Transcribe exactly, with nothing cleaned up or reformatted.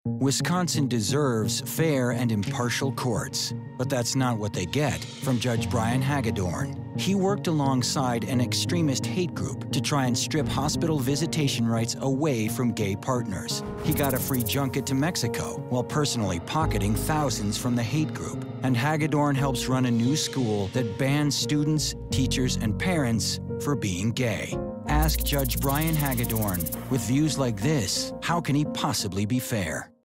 Wisconsin deserves fair and impartial courts, but that's not what they get from Judge Brian Hagedorn. He worked alongside an extremist hate group to try and strip hospital visitation rights away from gay partners. He got a free junket to Mexico while personally pocketing thousands from the hate group. And Hagedorn helps run a new school that bans students, teachers, and parents for being gay. Ask Judge Brian Hagedorn. With views like this, how can he possibly be fair?